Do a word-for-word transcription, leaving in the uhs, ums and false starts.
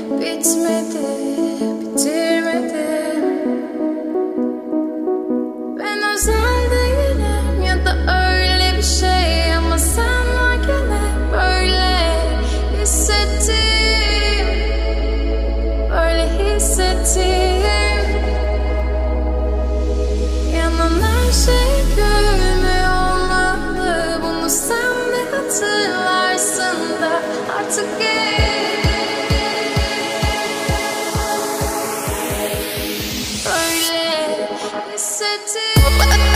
Bitmedi, bitirmedim. Ben özel değilim ya da öyle bir şey, ama sen varken hep böyle hissettim, böyle hissettim. Yanan her şey görünmüyor olmalı, bunu sen de hatırlarsın da artık gel. Öyle hissettim.